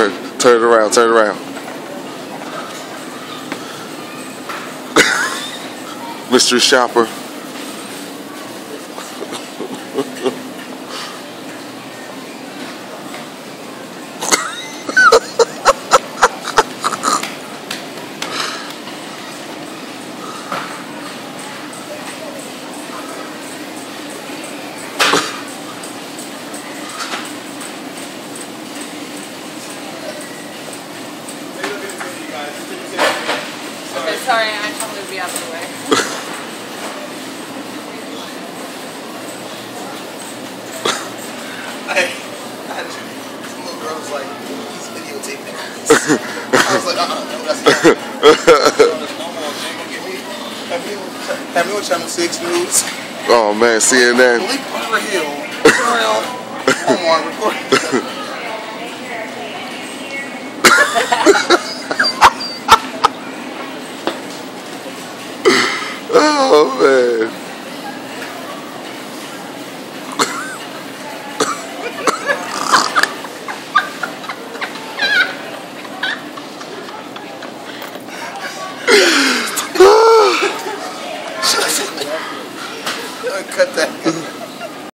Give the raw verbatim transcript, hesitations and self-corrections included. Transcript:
turn, turn it around, turn it around. Mystery shopper. Okay, sorry, I told you to be out of the way. I, I had some little girl was like, he's videotaping this. I was like, uh-uh, no, that's not. No more, Jay, gonna get me. Have me, on, have me on Channel six News. Oh man, C N N. Link River Hill. Around Walmart recording. Oh man. Cut that.